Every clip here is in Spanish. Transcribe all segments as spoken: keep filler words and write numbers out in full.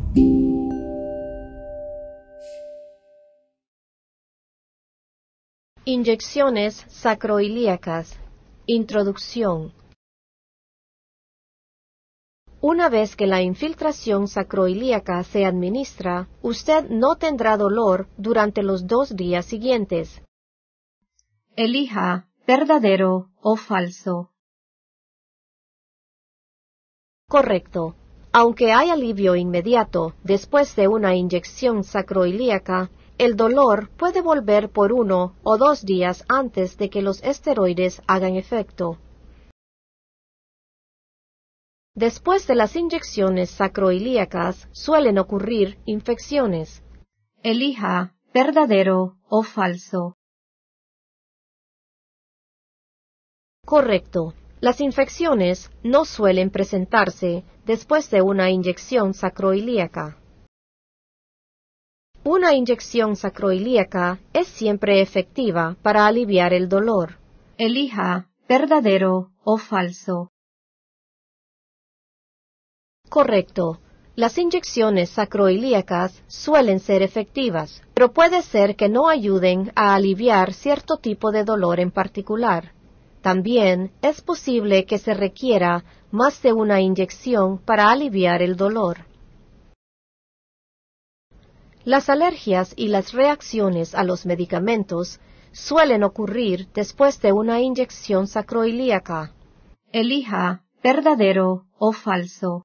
Inyecciones sacroilíacas. Introducción. Una vez que la infiltración sacroilíaca se administra, usted no tendrá dolor durante los dos días siguientes. Elija verdadero o falso. Correcto. Aunque hay alivio inmediato después de una inyección sacroilíaca, el dolor puede volver por uno o dos días antes de que los esteroides hagan efecto. Después de las inyecciones sacroilíacas suelen ocurrir infecciones. Elija verdadero o falso. Correcto. Las infecciones no suelen presentarse después de una inyección sacroilíaca. Una inyección sacroilíaca es siempre efectiva para aliviar el dolor. Elija verdadero o falso. Correcto. Las inyecciones sacroilíacas suelen ser efectivas, pero puede ser que no ayuden a aliviar cierto tipo de dolor en particular. También es posible que se requiera más de una inyección para aliviar el dolor. Las alergias y las reacciones a los medicamentos suelen ocurrir después de una inyección sacroilíaca. Elija verdadero o falso.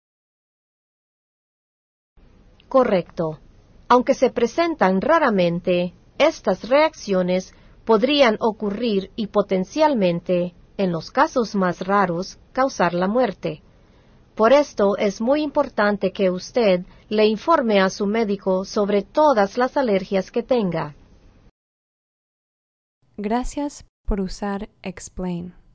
Correcto. Aunque se presentan raramente, estas reacciones podrían ocurrir y potencialmente, en los casos más raros, causar la muerte. Por esto es muy importante que usted le informe a su médico sobre todas las alergias que tenga. Gracias por usar Explain.